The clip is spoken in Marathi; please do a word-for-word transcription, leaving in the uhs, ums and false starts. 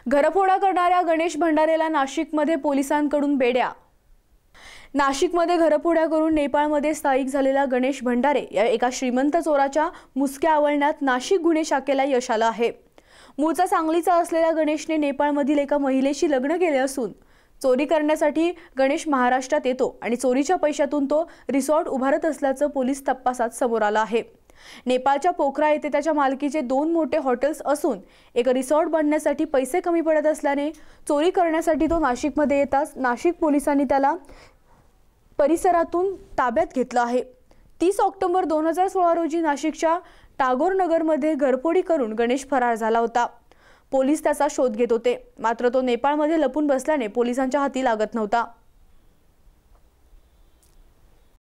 घरफोडा करणाऱ्या गणेश भंडारेला नाशिकमध्ये पोलिसांकडून बेड्या। नाशिकमध्ये घरफोड्या करून नेपाळमध्ये स्थायिक झालेला गणेश भंडारे या एका श्रीमंत चोराच्या मुसक्या आवळण्यात नाशिक गुन्हे शाखेला यश आलं आहे। मूळचा सांगलीचा असलेल्या गणेशने नेपाळमधील एका महिलेशी लग्न केले असून चोरी करण्यासाठी गणेश महाराष्ट्रात येतो आणि चोरीच्या पैशातून तो रिसॉर्ट उभारत असल्याचं पोलीस तपासात समोर आलं आहे। नेपाळच्या पोखरा येथे त्याच्या मालकीचे दोन मोठे हॉटेल्स असून एक रिसॉर्ट बांधण्यासाठी पैसे कमी पडत असल्याने चोरी करण्यासाठी तो नाशिकमध्ये येताच नाशिक पोलिसांनी त्याला परिसरातून ताब्यात घेतलं आहे। तीस ऑक्टोबर दोन हजार सोळा रोजी नाशिकच्या टागोर नगरमध्ये घरफोडी करून गणेश फरार झाला होता। पोलीस त्याचा शोध घेत होते, मात्र तो नेपाळमध्ये लपून बसल्याने पोलिसांच्या हाती लागत नव्हता।